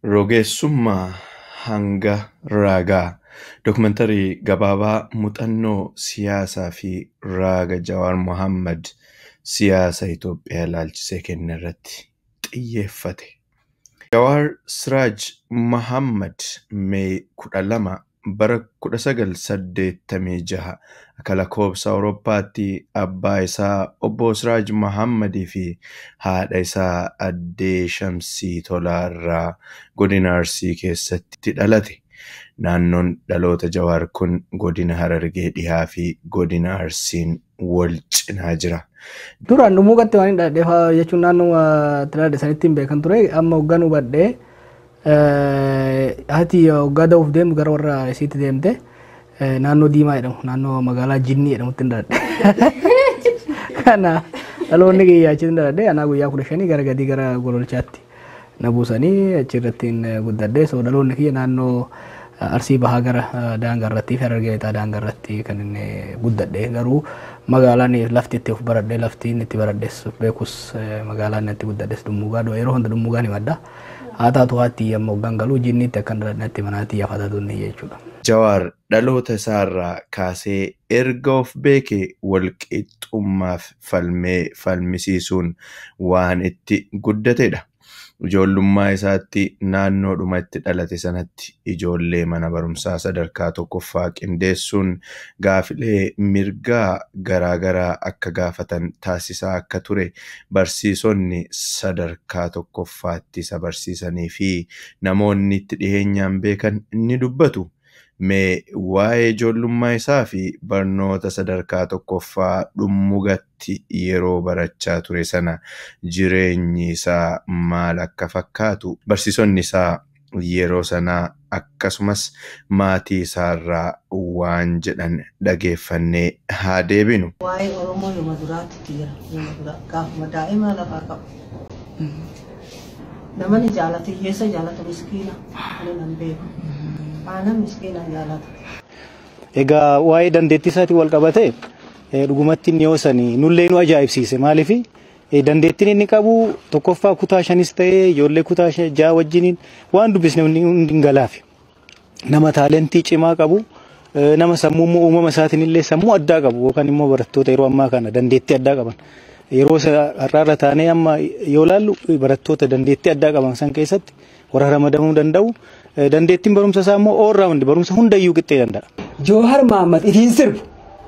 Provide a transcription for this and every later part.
Rogeessummaa hanga raagaa dokumentari gabaabaa muuxannoo siyaasaa fi raaga Jawaar Mohaammed siyaasa Itoophiyaa ilaalchisee kenne irratti xiyyeeffate. Jawaar Siraaj Mohaammed Mee 12 bara 1986 akka lakkoofsa Awurooppaatti abbaa isaa obbo Siraaj Mohaammed fi haadha isaa addee Shamsii Tolaarraa godina Arsii keessatti dhalate. Naannoon dhaloota Jawaar kun godina Harargee dhihaa fi godina Arsiin wal cinaa jira. Duraan dhumuugatti waan hin dhaadheefaa jechuun naannoo tilaadhe sanitti hin beekan ture. Amma hoggaan hubadhee haati hoggaa da'uuf deemtu gara warra isiitti deemte naannoo Diimaa jedhamu naannoo magaalaa Jinnii jedhamutti hin dhaadhe. Kana dhaloonni kiyyaa achitti hin dhaadhe anaa guyyaa 15 gara gadii gara gololchaatti na buusanii achirratti guddadhee so dhaloonni kiyya naannoo Arsii bahaa gara daangarratti fi Harargee lixaa daangarratti kan inni guddadhe garuu magaalaan lafti itti of baradhee lafti inni itti baradhees beekus magaalaan itti guddadhees Dummuugaa yeroo hunda Dummuugaa ni madda haa taatu haatti amma hoggaan galuu Jinniitti akkan dhaladheetti manaatti yaafata dunni jechuudha. Jawaar dhaloota isaarraa kaasee erga of beekee walqixxummaaf falmisiisuun waan itti guddatedha. Ijoollummaa isaatti naannoodhuma itti dhalate sanatti ijoollee mana barumsaa sadarkaa tokkoffaa qindeessuun gaafilee mirgaa garaagaraa akka gaafatan taasisaa akka ture barsiisonni sadarkaa tokkoffaatti isa barsiisanii fi namoonni itti dhiheenyaan beekan ni dubbatu. Mee waa'ee ijoollummaa isaa fi barnoota sadarkaa tokkoffaa Dhummugatti yeroo barachaa ture sana jireenyi isaa maal akka fakkaatu barsiisonni isaa yeroo sanaa akkasumas maatii isaarraa waan jedhan dhageeffannee haa deebinu. Waa'ee Oromoo yooma duraatti jira yooma duraa gaafuma daa'imaa lafaa qabu. Namni jaalatu hiyyeessa jaalatu miskiina ani nan beeku. Ana miskiina jaalata. Egaa waa'ee dandeettii isaatii wal qabatee dhugumatti inni yoosanii nullee nu ajaa'ibsiise maaliif dandeettiin inni qabu tokkoffaa kutaa 5 ta'ee ijoollee kutaa 6 wajjiniin waan dubbisne hundi galaafi. Nama taalentii cimaa qabu nama sammuu uumama isaatiin illee sammuu addaa qabu yookaan immoo barattoota yeroo ammaa kana dandeettii addaa qaban. Yeroo har'aarra taanee amma yoo laallu barattoota dandeettii addaa qaban san keessatti warra ramadamuu danda'u. Dandeettiin barumsa isaa immoo all round barumsa hundayyuu qixxee danda'a. Jawaar Mohaammed ifiin sirbu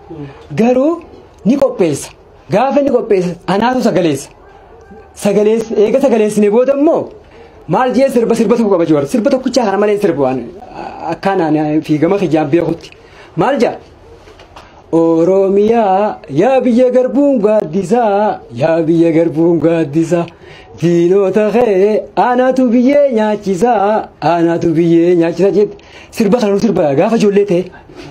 garuu ni qopheessa. Gaafa ni qopheessa anaatu sagaleessa. Eega sagaleessine booda immoo maal jee sirba tokko qaba Jawaar. Sirba tokkichaa kana malee sirbu waan akkaan fiigama kijaan beekutti. Maal jaa? Oromiyaa yaa biyya garbuun gaaddisaa yaa biyya garbuun gaaddisaa. Diinota kee anaatu biyyee nyaachisa jette sirba kana sirba gaafa ijoollee ta'e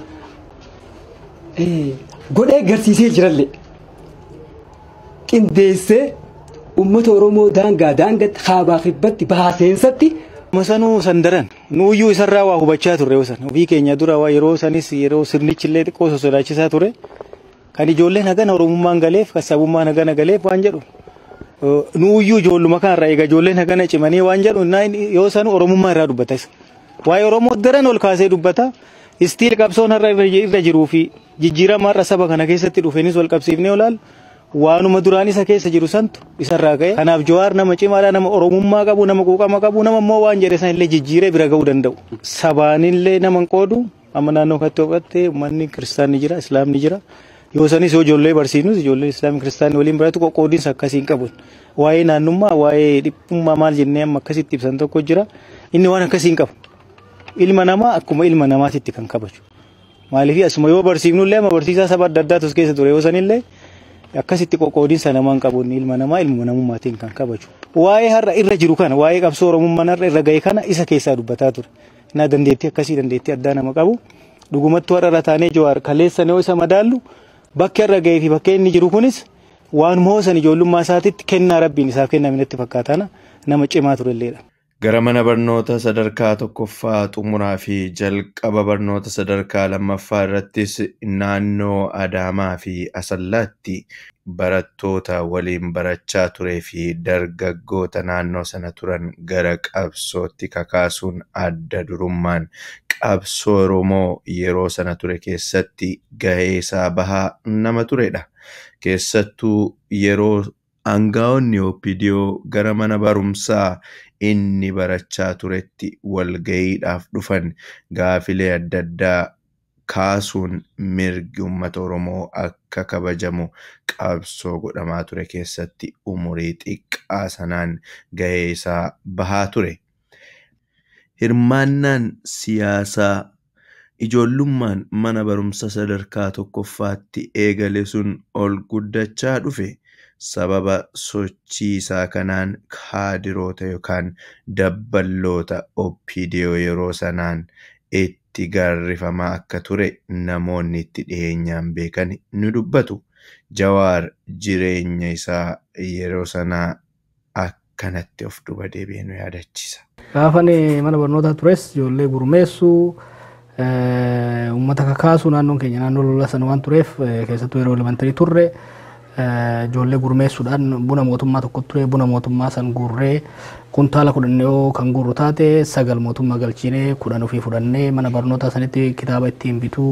godhee agarsiisee jirallee qindeessee uummata Oromoo daangaatti kaabaa kibbatti baaseensatti. Masanuu sandaran nuuyyuu isarraa waa hubachaa turre ofii keenya dura waa yeroo sanis yeroo sirnichillee xiqqoo sodaachisaa ture kan ijoolleen hagana Oromummaan galeef kan sabummaan hagana galeef waan jedhu. Nuuyyuu ijoolluma kanarraa egaa ijoolleen hagana cimanii waan jedhu yoo sanu Oromummaa irraa dubbata. Waa'ee Oromoo daran ol kaasee dubbata. Istiil qabsoon irra jiruu fi jijjiirama har'a saba kana keessatti dhufeenis wal qabsiifnee olaal waanuma duraan isa keessa jiru santu isarraa ka'e. Kanaaf Jawaar nama cimaadha nama Oromummaa qabu nama quuqama qabu nama immoo waan jedhe san illee jijjiiree bira ga'uu danda'u. Sabaanillee nama hin qoodu amma naannoo kanatti hubhatte uummanni kiristaanni jira islaamni jira. Yoo sanis ijoollee barsiisnus ijoollee islaamii kiristaanii waliin baratu qoqqoodiinsa akkasiin qabu. Waa'ee naannummaa waa'ee dhiphummaa maal jennee amma akkasitti ibsan tokko jira. Inni waan akkasiin qabu. Ilma namaa akkuma ilma namaatitti kan kabaju. Maaliif asuma yoo barsiifnullee amma barsiisaa saba adda addaatu keessa ture yoo sanillee akkasitti qoqqoodiinsa namaan qabu ilma namaa ilma namummaatiin kan kabaju. Waa'ee har'a irra jiru kana waa'ee qabsoo Oromummaan har'a irra ga'e kana isa keessaa dubbataa ture. Naa dandeettii akkasii dandeettii addaa nama qabu. Dhugumattuu har'a taanee Jawaar kaleessan yoo isa madaallu bakka irra ga'ee fi bakka inni jiru kunis waan moosan ijoollummaa isaatiitti kennaa rabbiin isaaf kenname natti fakkaatana nama cimaa turelleedha. Gara mana barnoota sadarkaa tokkoffaa xumuraa fi jalqaba barnoota sadarkaa lammaffaa irrattis naannoo Adaamaa fi Asallaatti barattoota waliin barachaa turee fi dargaggoota naannoo sana turan gara qabsootti kakaasuun adda durummaan qabsoo Oromoo yeroo sana ture keessatti gahee isaa bahaa nama turedha. Keessattuu yeroo aangaa'onni OPDO gara mana barumsaa inni barachaa turetti walgayiidhaaf dhufan gaafilee adda addaa kaasuun mirgi uummata Oromoo akka kabajamu qabsoo godhamaa ture keessatti umurii xiqqaa sanaan gahee isaa bahaa ture. Hirmaannaan siyaasaa ijoollummaan mana barumsa sadarkaa tokkoffaatti eegale sun ol guddachaa dhufe. Sababa sochii isaa kanaan kaadiroota yookaan dabballoota OPDO yeroo sanaan itti garrifamaa akka ture namoonni itti dhiyeenyaan beekan ni dubbatu. Jawaar jireenya isaa yeroo sanaa akkanatti of duba deebi'ee nu yaadachiisa. Gaafan mana barnootaa tures ijoollee gurmeessuu uummata kakaasuu naannoon keenya naannoo lola sana waan tureef keessattuu yeroo elementarii turre ijoollee gurmeessuudhaan buna mootummaa tokko ture buna mootummaa san guurree kuntaala 10 kan guurru taate 9 mootummaa galchinee 10 ofii fudhannee mana barnootaa sanitti kitaaba ittiin bituu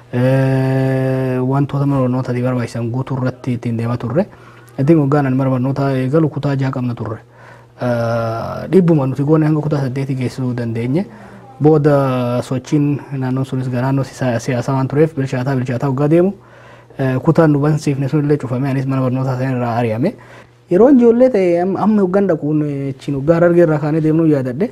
wantoota mana barnootaa barbaachisan guutuu irratti ittiin deemaa turre. Ittiin hoggaanaan mana barnootaa eegalu kutaa 6 qabna turre. Dhibbuma nuti goone hanga kutaa 8 geessuu dandeenye. Booda sochiin naannoon sunis naannoo siyaasaa waan tureef bilchaataa hoggaa deemu. Kutaan nu bansiifne sun illee cufame anis mana barnootaa sana irraa ari'ame. Yeroo ijoollee ta'e amma hoggaan dhaquun achiin hoggaa Harargee irraa kaanee deemnuu yaadadhe.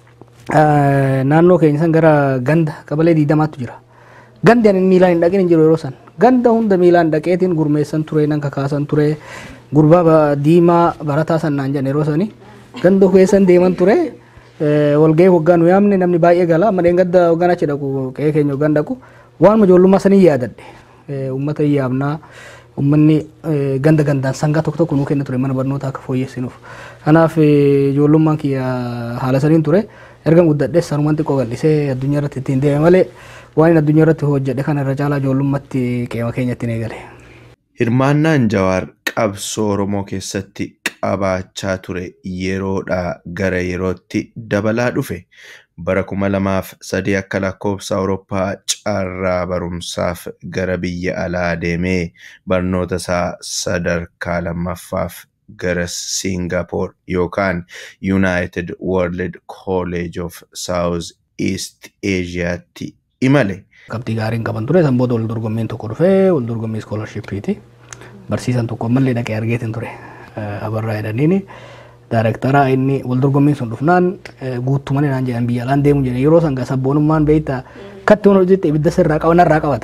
Naannoo keenya san gara ganda qabalee 20tu jira. Gandi ani miilaan hin dhaqin hin jiru yeroo san. Ganda hunda miilaan dhaqeetiin gurmeessan ture nan kakaasan ture. Gurbaa diimaa barataa san naan jedhan yeroo sani. Ganda keessan deeman ture. Walgahii hoggaan nu yaamne namni baay'ee gala. Amma gadda hoggaan achi dhaqu qe'ee keenya hoggaan dhaqu. Waan ijoollummaa sanii yaadadhe. Uummata yaamnaa uummanni ganda gandaan sangaa tokko tokko nuu kenna ture mana barnootaa akka fooyyessinuuf. Kanaaf ijoollummaan kiyya haala saniin ture. Erga guddadhe sanumaan xiqqoo gallisee addunyaa irratti ittiin deeme malee waan addunyaa irratti hojjedhe kana irra caalaa ijoollummaatti qe'ee keenya ittiin eegale. Hirmaannaan Jawaar qabsoo Oromoo keessatti qabaachaa ture yeroodhaa gara yerootti dabalaa dhufe. Bara 2003 akka lakkoofsa Awurooppaa carraa barumsaaf gara biyya alaa deemee barnoota isaa sadarkaa lammaffaaf gara Singapore yookaan United World College of South East Asiaatti imale. Qabxii gaariin qaban ture san booda wal dorgommiin tokko dhufee wal dorgommii scholarshipiti. Barsiisan tokko ammallee dhaqee argeetiin ture. Abarraa jedhaniini. Daarektara inni wal dorgommiin sun dhufnaan guutummaan naan jedhan biyya alaan deemu jedhan yeroo san sabboonummaan beektaa katti waan hojjette ibidda sirraa qaba narraa qabata.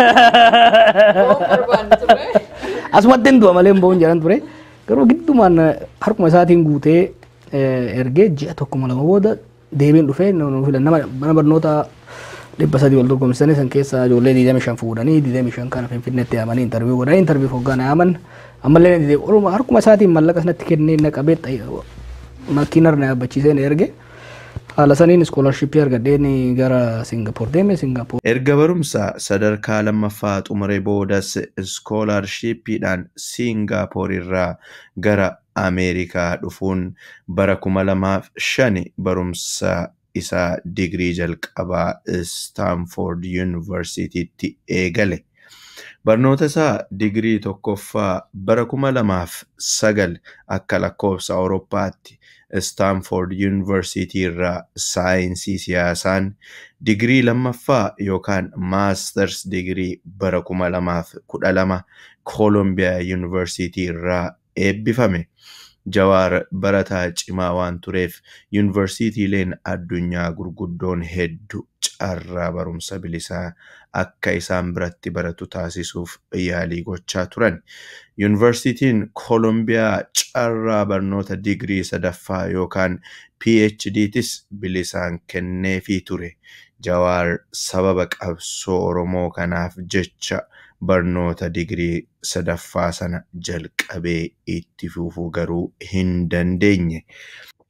Asumatti hin du'a malee hin bo'uun jedhan ture. Garuu giddumaan harkuma isaatiin guutee ergee ji'a tokkuma lama booda deebiin dhufee mana barnoota 300 wal dorgomsanii san keessa ijoollee 25 fuudhanii 25 kana Finfinneetti yaamanii intarviyu godhanii intarviyu hoggaan yaaman ammallee harkuma isaatiin mallaqa sanatti kennee naqabee makiinarra na yaabbachiisee na erge haala saniin iskoolarshippii argadheen gara Singaappoor deeme. Singaappoor erga barumsa sadarkaa lammaffaa xumuree boodas iskoolarshippiidhaan Singaappoor irraa gara Ameerikaa dhufuun bara 2005 barumsa isa digrii jalqabaa Stanford Universitytti eegale. Barnoota isaa digrii tokkoffaa bara 2009 akka lakkoofsa Awurooppaatti Stanford University irraa saayinsii siyaasaan digrii lammaffaa yookaan maasters digrii bara 2012 Columbia University irraa eebbifame. Jawaar barataa cimaa waan tureef yuunivarsiitiileen addunyaa gurguddoon hedduu carraa barumsa bilisaa akka isaan biratti baratu taasisuuf yaalii gochaa turan. Yuunivarsiitiin Koolombiyaa carraa barnoota digrii sadaffaa yookaan PhD'tis bilisaan kenneefii ture. Jawaar sababa qabsoo Oromoo kanaaf jecha barnoota digrii sadaffaa sana jalqabee itti fufuu garuu hin dandeenye.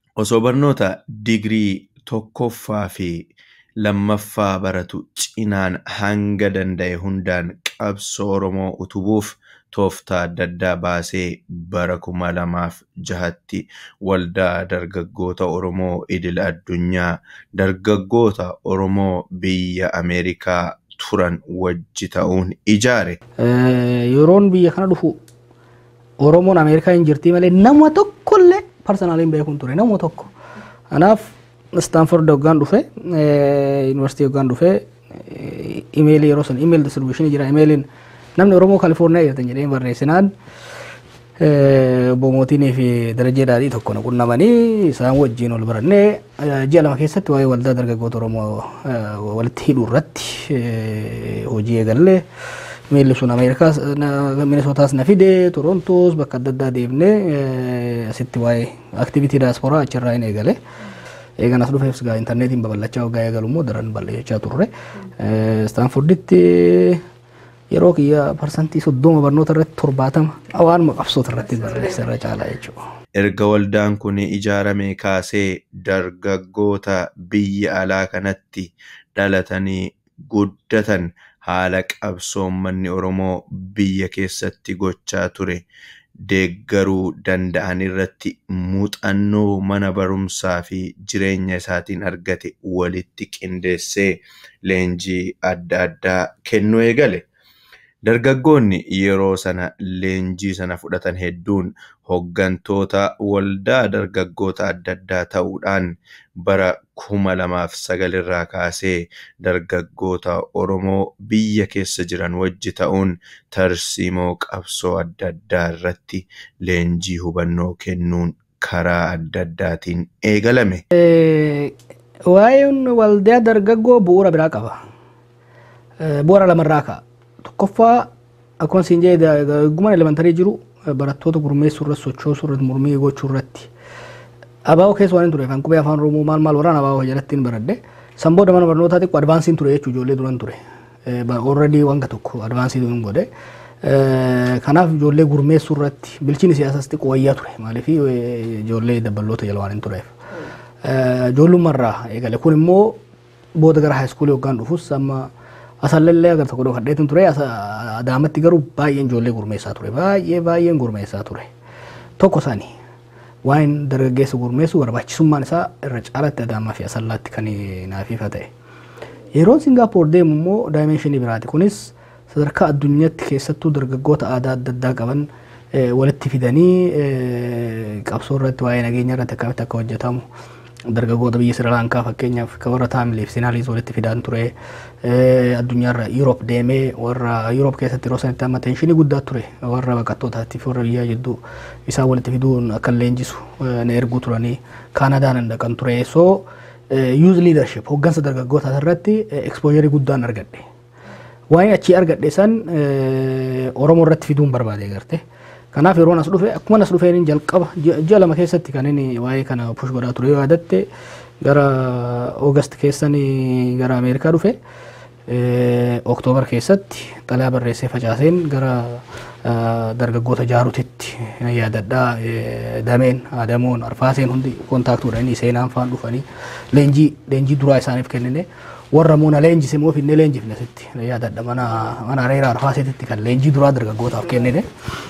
Osoo barnoota digirii tokkoffaa fi lammaffaa baratu cinaan hanga danda'e hundaan qabsoo Oromoo utubuuf tooftaa adda addaa baasee bara 2006tti waldaa dargaggoota Oromoo idil addunyaa dargaggoota Oromoo biyya Ameerikaa turan wajji ta'uun ijaare. Yeroon biyya kana dhufu Oromoon Ameerikaa hin jirti malee nama tokkollee personaaliin beekuun ture nama tokko. Kanaaf Stanford hoggaan dhufe University hoggaan dhufe email yeroo san email distribution jira emailin namni Oromoo California jedhan jedhee barreessinaan Boomootinii fi Darajee Daadhii tokko na qunnamanii isaan wajjin ol barannee ji'a lama keessatti waa'ee waldaa dargaggoota Oromoo walitti hidhuu irratti hojii eegallee meelli sun Ameerikaas Minnesotaas na fide Torontoos bakka adda addaa deemnee asitti waa'ee activity diaspora achirraa hin eegale. Eegan as dhufeefis gaa intarneetiin babal'achaa waggaa eegalu immoo daran bal'achaa turre. Stanforditti yeroo kiyya parsantii 30 barnoota irratti 70 waanuma qabsoota irratti barreessa irra caalaa jechuudha. Erga waldaan kun ijaaramee kaasee dargaggoota biyya alaa kanatti dhalatanii guddatan haala qabsoo manni Oromoo biyya keessatti gochaa ture deeggaruu danda'an irratti muuxannoo mana barumsaa fi jireenya isaatiin argate walitti qindeessee leenjii adda addaa kennuu eegale. Dargaggoonni yeroo sana leenjii sana fudhatan hedduun hoggantoota waldaa dargaggoota adda addaa ta'uudhaan bara 2009 irraa kaasee dargaggoota Oromoo biyya keessa jiran wajji ta'uun tarsiimoo qabsoo adda addaa irratti leenjii hubannoo kennuun karaa adda addaatiin eegalame. Waa'een waldaa dargaggoo bu'uura biraa qaba. Bu'uura lamarraa ka'a. Tokkoffaa akkuma siin jedhe gumaan elementarii jiru barattoota gurmeessuu irratti sochoosuu irratti mormii gochuu irratti abaa'oo keessa waan hin ture kan qubee afaan Oromoo maal waraan abaa'oo jalatti hin baradhe san booda mana barnootaa xiqqoo advaansiin ture jechuu ijoollee duran ture already wanga tokko advaansii hin godhe kanaaf ijoollee gurmeessuu irratti bilchiin siyaasaas xiqqoo wayyaa ture maaliif ijoollee dabballoota jala waan hin tureef ijoollummaarraa eegale kun immoo booda gara haayiskuulii hoggaan dhufus amma asallee agar tokko kadheetin ture adaamatti garuu baay'een ijoollee gurmeessaa ture baay'een gurmeessaa ture tokko sani waan dargaggeessa gurmeessu barbaachisummaan isaa irra caalatti adaamaa fi asallaatti kan naafifa ta'e yeroo Singaappoor deemu immoo daayimeenshinii biraati kunis sadarkaa addunyaatti keessattuu dargaggoota aadaa adda addaa qaban walitti fidanii qabsoo irratti waa'ee nageenya irratti akkamitti akka hojjetamu dargaggoota biyya Sri Lankaa fakkeenyaaf kan warra taamileef sinaaliis walitti fidaan ture addunyaarra Europe deemee warra Europe keessatti yeroo sanitti amma tenshinii guddaa ture warra baqattootaatiif warra biyyaa jidduu isaan walitti fiduun akka leenjisu na erguu turanii Kaanadaan dhaqan ture so youth leadership hoggansa dargaggootaa irratti exposure guddaan argadhe waan achii argadhe san Oromoo irratti fiduun barbaade garte kanaaf yeroo as dhufe akkuma as dhufeen jalqaba ji'a lama keessatti kan inni waa'ee kana push godhaa ture yoo yaadatte gara August keessanii gara Ameerikaa dhufe Oktoobar keessatti xalayaa barreessee facaaseen gara dargaggoota jaarutitti yaadadhaa dameen Adamoon Arfaaseen hundi kontaaktuudhaan seenaan faan dhufanii leenjii duraa isaaniif kennine warra moona leenjise moo finne leenjifne sitti yaadadha mana Areera Arfaaseetitti kan leenjii duraa dargaggootaaf kennine.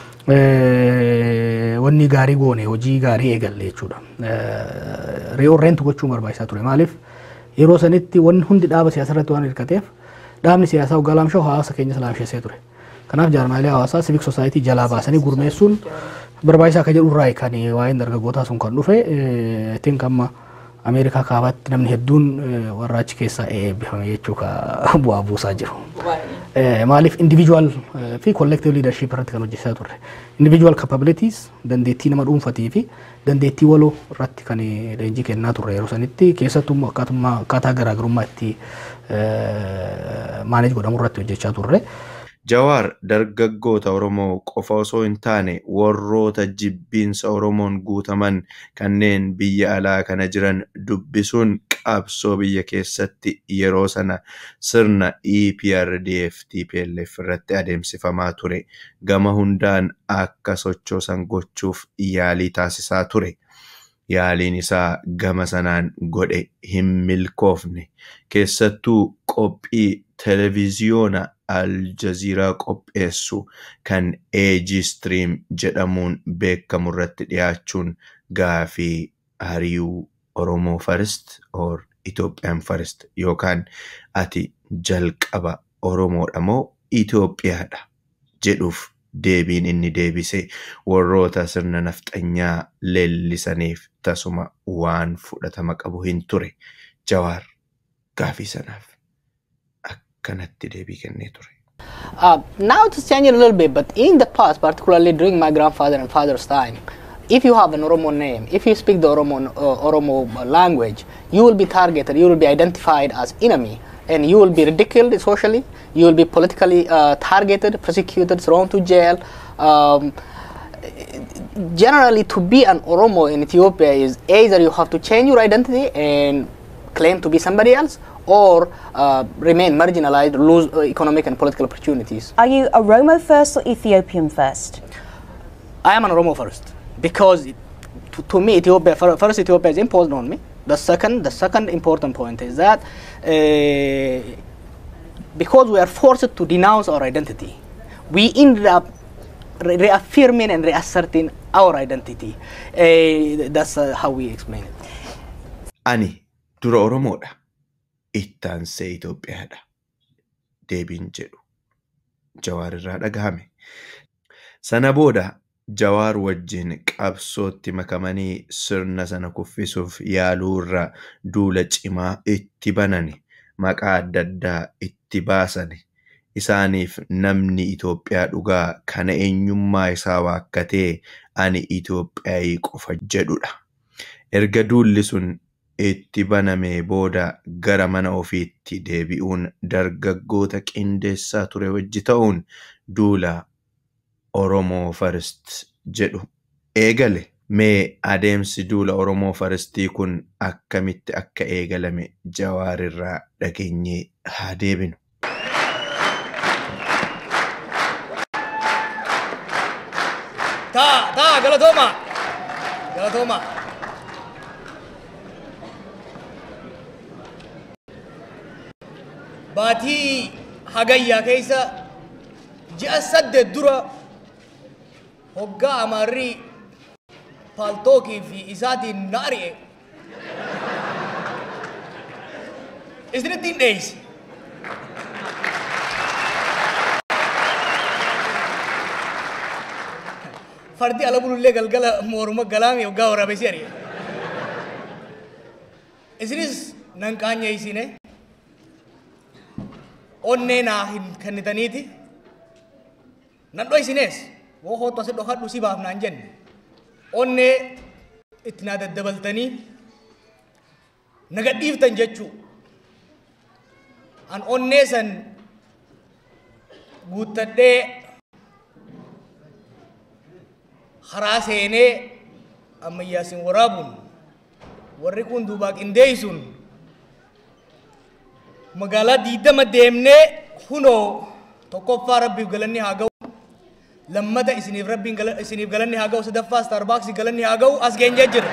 Wanni gaarii goone hojii gaarii eegalle jechuudha. Reorrent gochuun barbaachisaa ture maaliif yeroo sanitti wanni hundi dhaaba siyaasa irratti waan hirkateef dhaabni siyaasaa hoggaa laamshoo hawaasa keenya laamshessee ture. Kanaaf jaarmaalee hawaasaa civic society jalaa baasanii gurmeessuun barbaachisaa akka jedhu irraa kan waa'een dargaggootaa sun kan dhufe ittiin amma Ameerikaa kaabaatti namni hedduun warra achi keessaa eebbifame jechuudha bu'aa buusaa jiru. Maaliif individual fi collective leadership irratti kan hojjechaa turre. Individual capabilities dandeettii nama dhuunfatii fi dandeettii waloo irratti kan leenjii kennaa turre yeroo sanitti keessattuu akkaataa garaagarummaa itti maaneej godhamu irratti hojjechaa turre. Jawaar dargaggoota Oromoo qofa osoo hin taane warroota jibbiinsa Oromoon guutaman kanneen biyya alaa kana jiran dubbisuun qabsoo biyya keessatti yeroo sana sirna EPRDF TPLF irratti adeemsifamaa ture gama hundaan akka sochoosan gochuuf yaalii taasisaa ture. yaaliin isaa gama sanaan godhe hin milkoofne. Keessattuu qophii televiziyoona Aljaziiraa qopheessu kan AG Stream jedhamuun beekamu irratti dhiyaachuun gaafii hariiroo Oromoo First or Ethiopian First yookaan ati jalqaba Oromoodha moo Itoophiyaadha jedhuuf deebiin inni deebise warroota sirna nafxanyaa leellisaniif tasuma waan fudhatama qabu hin ture. Jawaar gaafii sanaaf akkanatti deebii kennee ture. Now it's changing a little bit, but in the past, particularly during my grandfather and father's time, if you have an Oromo name, if you speak the Oromo language, you will be targeted, you will be identified as enemy, and you will be ridiculed socially, you will be politically targeted, persecuted, thrown to jail. Generally, to be an Oromo in Ethiopia is either you have to change your identity and claim to be somebody else, or remain marginalized, lose economic and political opportunities. Are you Oromo first or Ethiopian first? I am an Oromo first, because to me, Ethiopia first, Ethiopia is imposed on me. The second important point is that because we are forced to denounce our identity, we ended up reaffirming and reasserting our identity. That's how we explain it. Ani dura Oromoodha, ittaansee Itoophiyaadha. Deebiin jedhu Jawaar irraa dhagahame. Sana booda Jawaar wajjin qabsootti makamanii sirna sana kuffisuuf yaaluurra duula cimaa itti banani, maqaa adda addaa itti baasani. Isaaniif namni Itoophiyaa dhugaa kana eenyummaa isaa waakkatee ani Itoophiyaayii qofa jedhudha. Erga duulli sun itti banamee booda gara mana ofiitti deebi'uun dargaggoota qindeessaa ture wajji ta'uun duula Oromoo First jedhu eegale. Mee adeemsi duula Oromoo Firstii kun akkamitti akka eegalame Jawaar irraa dhageenyee haa deebinu. Galatoma. Baatii hagayyaa keessa ji'a 8 dura hoggaa Amaarrii Paaltookii fi isaatiin na ari'e. Isinitti hin dheeyse. Fardi ala bulullee galgala mooruma galaami hoggaa waraabessi ari'e. Isinis nan qaanyeessine. Onnee naa hin kennitaniiti. Nan dho'isinees woo hootu asi dhokadhu si baaf naan jenne. Onnee itti naa daddabaltanii na gadhiiftan jechuu. An onnee san guuttadhee haraa seenee ammayyaasin waraabuun warri kun duubaa qindeeysuun magaalaa 20 deemnee hunoo tokkoffaa rabbiif galanni haa ga'u, lammata isiniif galanni haa ga'u, sadaffaa Starbucks galanni haa ga'u as geenyee jira.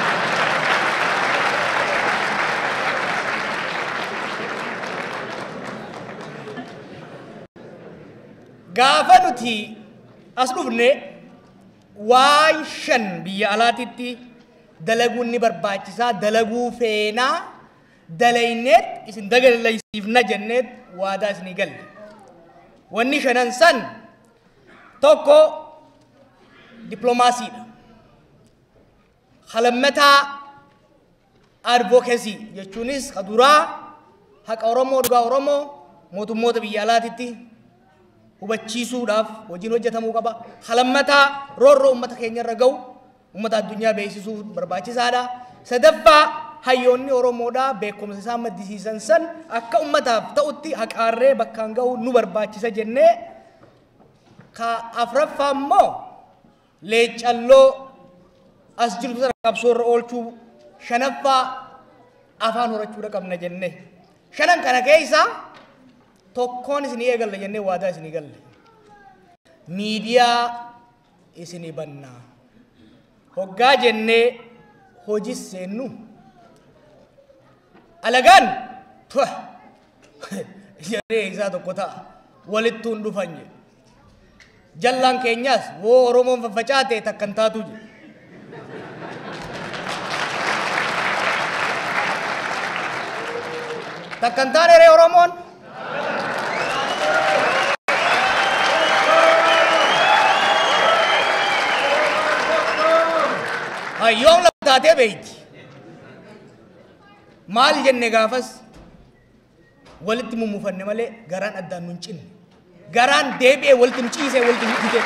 Gaafa nuti as dhufne waan 5 biyya alaatitti dalaguun ni barbaachisaa, dalaguu feenaa dalayneet isin dagalaysiifna jenneet waadaa isinii galle. Wanni 5 san tokko diplomaasiidha. Halammataa advocacy jechuunis kaduraa haqa Oromoo dhugaa Oromoo mootummoota biyya alaatitti hubachiisuudhaaf hojiin hojjetamuu qaba. Halammataa roorroo uummata keenya irra ga'u uummata addunyaa beeksisuu barbaachisaadha. Sadaffaa hayyoonni Oromoodhaa beekumsa isaan maddisiisan san akka uummataaf ta'utti haqaarree bakkaan ga'u nu barbaachisa jennee ka afraffaa immoo leecalloo as jirtu sana qabsoo irra oolchuu, shanaffaa afaan horachuudha qabna jenne. Shanan kana keessa tokkoon isinii eegalla jennee waadaa isinii galle. Miidiyaa isinii bannaa. Hoggaa jennee hojis seennu alagaan jedhee isaa tokko ta'a walittuun dhufanye jallaan keenyaas woo Oromoon faffacaate takkan taatu jedhe. Takkan taane ree Oromoon yoom lafa taatee beeyti maal jenne gaafas walitti mummufanne malee garaan addaan nun cinne garaan deebi'ee walitti nu ciisee walitti nu hidhite.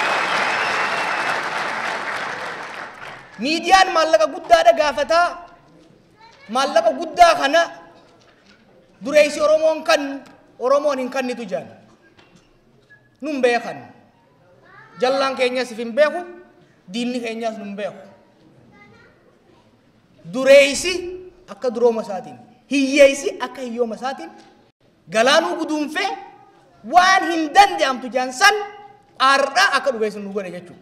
Miidiyaan maallaqa guddaadha gaafataa maallaqa guddaa kana dureessi Oromoon kan Oromoon hin kannitu jaan nun beekan jallaan keenyas hin beeku diinni keenyas nun beeku. Dureessi akka durooma isaatiin hiyyeessi akka hiyyooma isaatiin galaanuu guduunfee waan hin danda'amtu jaansan aarraa akka dhugeessu nu godhe jechuudha.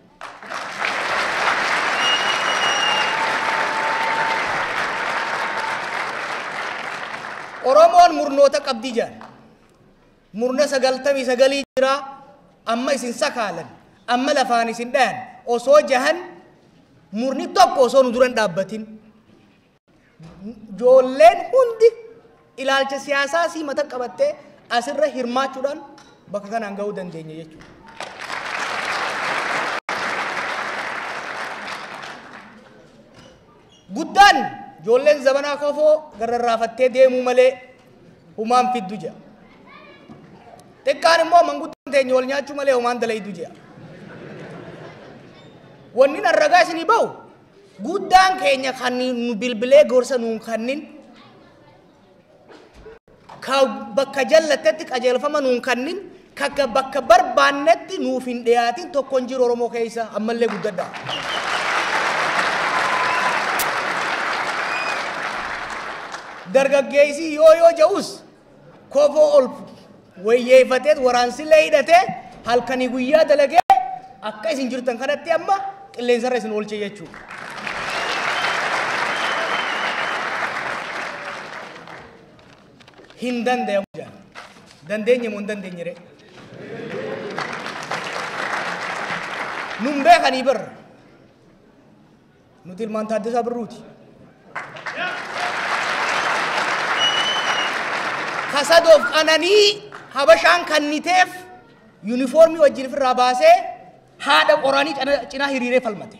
Oromoon murnoota qabdii jaan murna 99 jira amma isin sakaalan amma lafaan isin dhayan osoo jahan murni tokko osoo nu duran dhaabbatin. Ijoolleen hundi ilaalcha siyaasaa sii mata qabattee asirra hirmaachuudhaan bakka kanaan ga'uu dandeenya jechuudha. Guddaan ijoolleen zabanaa kofoo gararraafattee deemuu malee humaan fiddu jira. Xiqqaan immoo manguddaan teenya wal nyaachuu malee humaan dalaydu jira. Wanni narragaa isinii bahu guddaan keenya kan nu bilbilee gorsa nuun kannin ka bakka jallatetti qajeelfama nuun kannin ka bakka barbaannetti nuuf hin dhiyaatin tokkon jiru Oromoo keessa ammallee guddadha. Dargaggeessi yoo ja'us kofoo ol wayyeeffateet waraansillee hidhatee halkanii guyyaa dalagee akka isin jirtan kanatti amma qilleensarra isin oolche jechuudha. Hin danda'amu jaan dandeenye moo hin dandeenye ree nun beekanii barra nuti ilmaan Taaddasaa Birruuti. Kasadoof qananii habashaan kanniteef yuunifoormii wajjin ofirraa baasee haadha qoranii cinaa hiriiree falmate.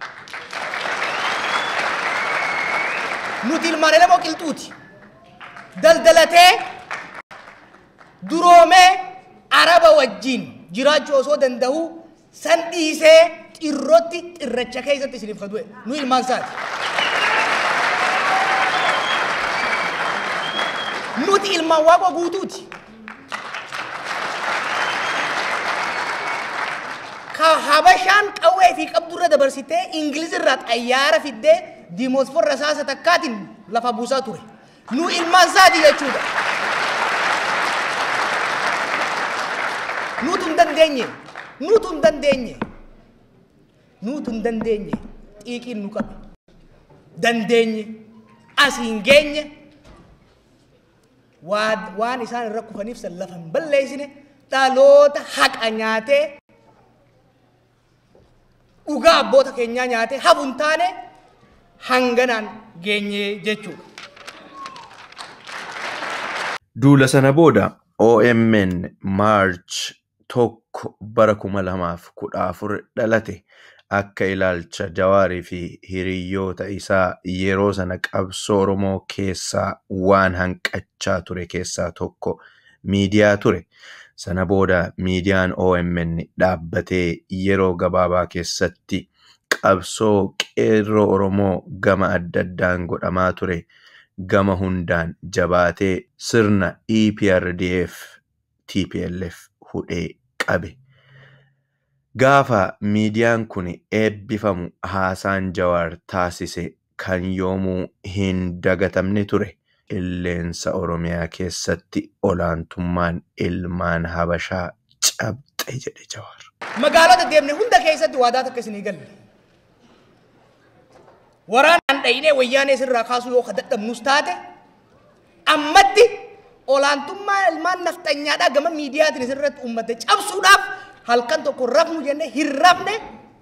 Nuti ilmaan elemoo qilxuuti. Daldalatee duroomee araba wajjin jiraachuu osoo danda'u san dhiisee xirrotti xirracha keessatti isiniif kadue nu ilmaan isaati. Nuti ilmaan waaqa guutuuti. Ka habashaan qawwee fi qabdurra dabarsitee Ingilizirraa xayyaara fiddee diimosforra saasa takkaatiin lafa buusaa ture. Nu ilmaan isaati jechuudha. Nutu hin dandeenye. Nutu hin dandeenye. Nutu hin dandeenye. Xiiqiin nu qabe. Dandeenye. Asii hin geenye. Waan isaan irra kufaniif san lafa hin balleessine dhaloota haqa nyaatee dhugaa abboota keenyaa nyaatee hafu hin taane hanganaan geenye jechuudha. Duula sana booda OMN March 1 bara 2014 dhalate akka ilaalcha Jawaarii fi hiriyyoota isaa yeroo sana qabsoo Oromoo keessaa waan hanqachaa ture keessaa tokko miidiyaa ture. Sana booda miidiyaan OMN dhaabbatee yeroo gabaabaa keessatti qabsoo qeerroo Oromoo gama adda addaan godhamaa ture gama hundaan jabaatee sirna EPRDF TPLF hudhee qabe. Gaafa miidiyaan kun eebbifamu haasaan Jawaar taasise kan yoomuu hin dagatamne ture. Illeensa Oromiyaa keessatti olaantummaan ilmaan Habashaa cabxe jedhe Jawaar. Magaalota deemne hunda keessatti waadaa takka isinii galle. waraanaan dhayinee wayyaanee sirraa kaasuu yoo kadhadhabnus taate ammatti olaantummaa ilmaan nafxanyaadhaa gama miidiyaatiin sirratti uummata cabsuudhaaf halkan tokko rafnu jennee hin rafne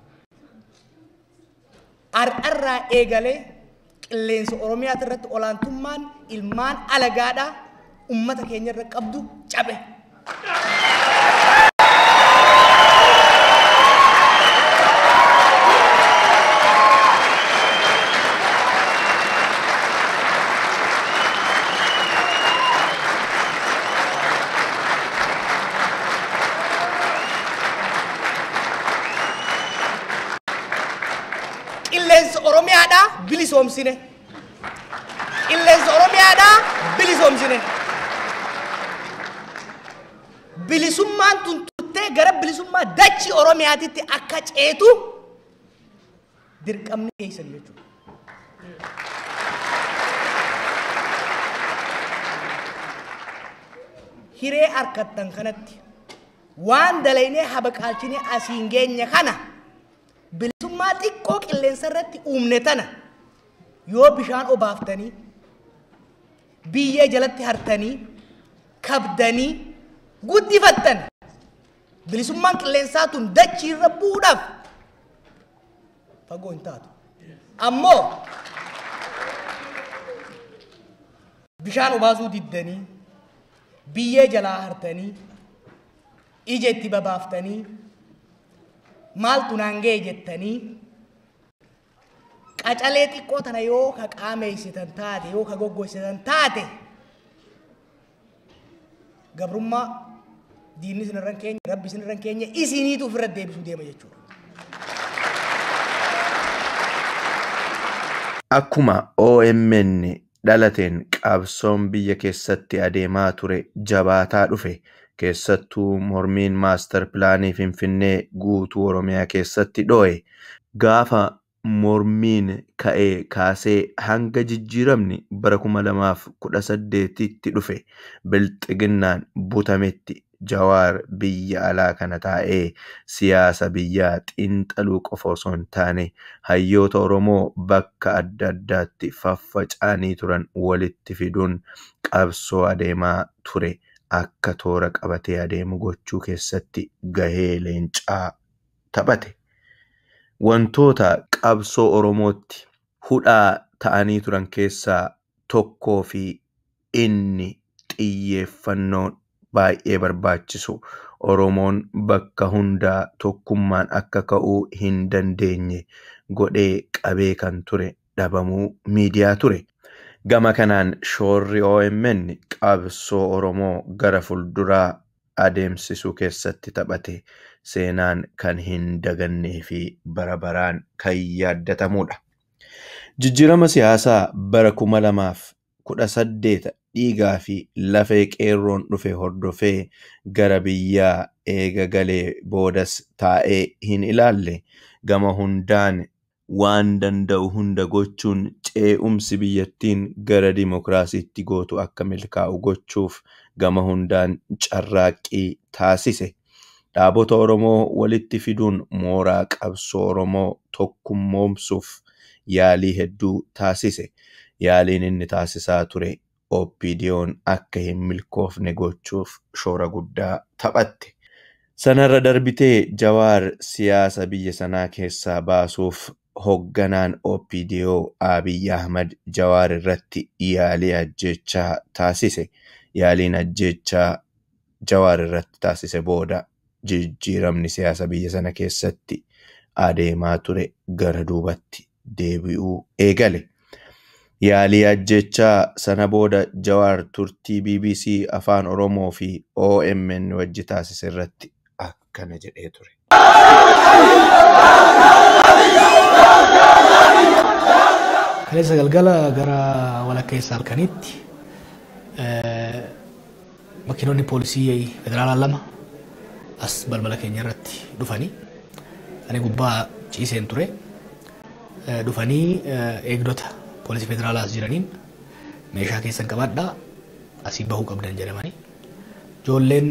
ar'arraa eegalee qilleensa Oromiyaa irratti olaantummaan ilmaan alagaadhaa uummata keenya irra qabdu cabe. Qilleensa Oromiyaadhaa bilisoomsine. Qilleensa Oromiyaadhaa bilisoomsine. Bilisummaan tuntuttee gara bilisummaa dachii Oromiyaatitti akka ceetu dirqamni keessan jechuudha. Hiree harkattan kanatti waan dalaynee habaqaalchinee asiin geenye kana bilisummaa xiqqoo qilleensa irratti uumne tana yoo bishaan obaaftanii biyyee jalatti hartanii kabdanii guddifattan bilisummaan qilleensaa tun dachii irra bu'uudhaaf fagoo hin taatu. Ammoo bishaan obaasuu diddanii biyyee jalaa hartanii ija itti babaaftanii maaltu naan ga'e jettanii qacalee xiqqoo tana yoo ka qaameessitan taate yoo ka goggoessitan taate gabrummaa diinni sinirran keenya rabbi sinirran keenya isiniitu ofirra deebisuu deema jechuudha. Akkuma OMN dhalateen qabsoon biyya keessatti adeemaa ture jabaataa dhufe keessattuu mormiin maaster pilaanii Finfinnee guutuu Oromiyaa keessatti dho'e gaafa mormiin ka'ee kaasee hanga jijjiiramni bara 2018tti dhufe bilxiginnaan butametti Jawaar biyya alaa kana taa'ee siyaasa biyyaa xiinxaluu qofa osoo hin taane hayyoota Oromoo bakka adda addaatti faffaca'anii turan walitti fiduun qabsoo adeemaa ture akka toora qabatee adeemu gochuu keessatti gahee leencaa taphate. Wantoota qabsoo Oromootti hudhaa ta'anii turan keessaa tokkoo fi inni xiyyeeffannoon baay'ee barbaachisu Oromoon bakka hundaa tokkummaan akka ka'uu hin dandeenye godhee qabee kan ture dhabamuu miidiyaa ture. Gama kanaan shoorri OMN qabsoo Oromoo gara fulduraa adeemsisuu keessatti taphate seenaan kan hin dagannee fi bara baraan kan yaadatamudha. Jijjiirama siyaasaa bara 2018 dhiigaa fi lafee qeerroon dhufe hordofee gara biyyaa eega galee boodas taa'ee hin ilaalle gama hundaan waan danda'u hunda gochuun ce'umsi biyyattiin gara dimokiraasiitti gootu akka milkaa'u gochuuf gama hundaan carraaqqii taasise. Dhaabota Oromoo walitti fiduun mooraa qabsoo Oromoo tokkummoomsuuf yaalii hedduu taasise. Yaaliin inni taasisaa ture OPDO'n akka hin milkoofne gochuuf shoora guddaa taphatte. Sanarra darbitee Jawaar siyaasa biyya sanaa keessaa baasuuf hogganaan OPDO Abiy Ahmad Jawaar irratti yaalii ajjechaa taasise. Yaaliin ajjechaa Jawaar irratti taasise booda jijjiiramni siyaasa biyya sana keessatti adeemaa ture gara duubatti deebi'uu eegale. Yaalii ajjechaa sana booda Jawaar turtii BBC Afaan Oromoo fi OMN wajji taasise irratti akkana jedhee ture. Kaleessa galgala gara walakkeessa halkaniitti makiinonni poolisii federaalaa lama as balbala keenya irratti dhufanii ani gubbaa ciiseen ture dhufanii eegdota poolisii federaalaa as jiraniin meeshaa keessan qabadhaa asii bahuu qabdan jedhamanii ijoolleen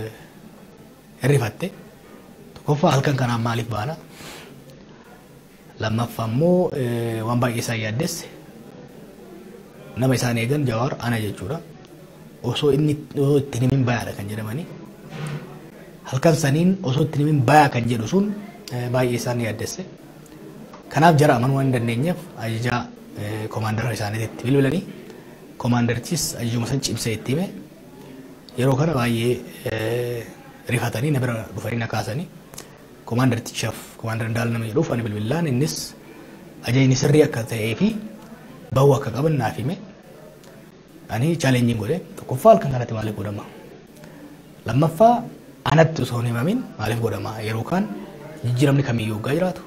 hirrifatte tokkoffaa halkan kanaan maaliif baana Lammaffaa immoo waan baay'ee isaan yaaddesse nama isaan eegan Jawaar ana jechuudha. Osoo itti himin bayaadha kan jedhamanii halkan saniin osoo itti himin bayaa kan jedhu sun baay'ee isaan yaaddesse. Kanaaf jara amanuu waan hin dandeenyeef ajajaa koomaandara isaaniitti bilbilanii koomaandarichis ajajuma san cimsee itti hime. Yeroo kana baay'ee rifatanii na bira dhufanii na kaasanii koomaandarichaaf koomaandar Ndaala nama jedhuuf ani bilbilaan innis ajajni sirrii akka ta'ee fi bahuu akka qaban naaf hime. Ani challenging godhe tokkoffaa halkan kanatti maaliif godhama? Lammaffaa anatti osoo hin himamin maaliif godhama? Yeroo kaan jijjiiramni kamiyyuu waggaa jiraatu.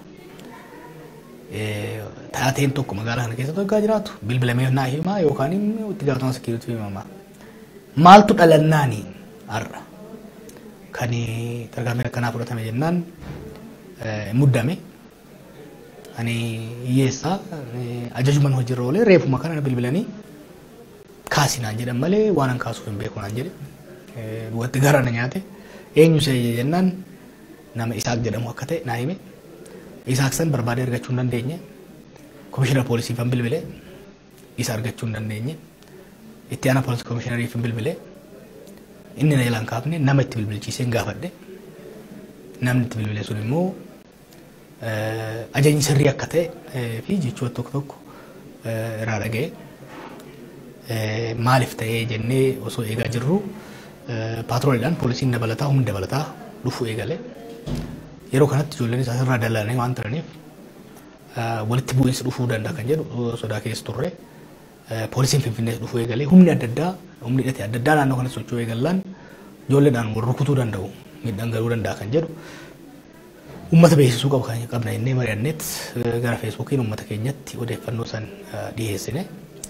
Taateen tokko magaalaa kana keessatti waggaa jiraatu bilbilamee naa himaa yookaan immoo itti gaafatama sekiiritii himama. Maaltu dhalannaani har'a? Kan tarkaanfiin akkanaa fudhatame jennaan muddame. Ani hiyyeessaa ajajuman hojiirra oolee reefuma kana bilbilanii kaasinaan jedhan malee waan an kaasuuf hin beeku naan jedhe. Watti gara na nyaate eenyu see jennaan nama Isaaq jedhamu akka ta'e naa hime. Isaaq san barbaadee argachuu hin dandeenye. Komishinara poolisii fan bilbilee isa argachuu hin dandeenye. Itti aanaa poolisii komishinariif hin bilbilee. Inni na jalaan kaafne nama itti bilbilchiisee hin gaafadhe. Namni itti bilbilee sun immoo ajajni sirrii akka ta'e fi jechoota tokko tokko irraa dhaga'e. Maaliif ta'ee jennee osoo eegaa jirru paatrooliidhaan poolisiin dabalataa humni dabalataa dhufuu eegale. Yeroo kanatti ijoolleen isaa irraa dallananii waan turaniif walitti bu'iinsi dhufuu danda'a kan jedhu sodaa keessa turre. Poolisiin Finfinnee dhufuu eegalee humni adda addaa humni hidhate adda addaa naannoo kanatti socho'uu eegallaan ijoolleedhaan wal rukutuu danda'u miidhaan galuu danda'a kan jedhu uummata beeksisuu qabna jennee mari'anneet gara feesbuukiin uummata keenyatti odeeffannoo san dhiyeessine.